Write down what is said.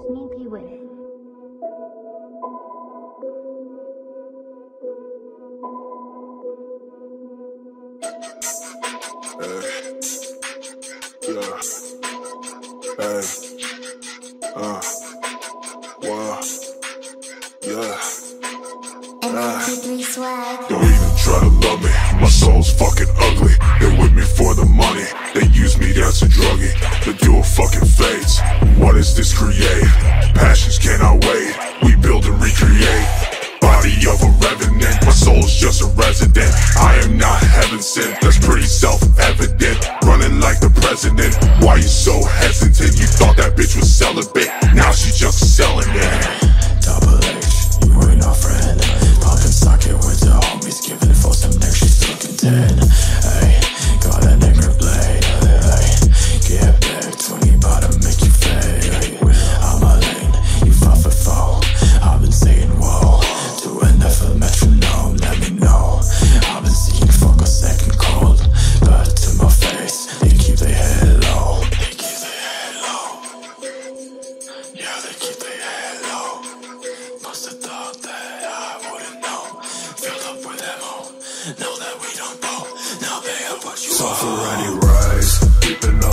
sneaky with it. Don't even try to love me, my soul's fucking ugly. They're with me for the money, they use me as a druggie. The dual fucking fates, what does this create? Passions cannot wait, we build and recreate. Body of a revenant, my soul's just a resident. I am not heaven sent, that's pretty self-evident. Running like the president, why you so hesitant? You thought that bitch was celibate, now she just selling it. Double H, you ain't our friend. Poppin' socket with the homies, giving for some neck, she still content. Hey, got a nigger blade. Hey, get back 20 bout to make you fade. Hey, I'm a lane, you 5 for 4. I've been saying whoa to an F metronome, let me know. I've been seeing fuck a second cold, but to my face, they keep their head low. They keep their head low. Yeah, they keep their head low. Must've thought that I wouldn't know. Filled up with ammo, know that we don't bow. Now they have what you Suffer any rise, keeping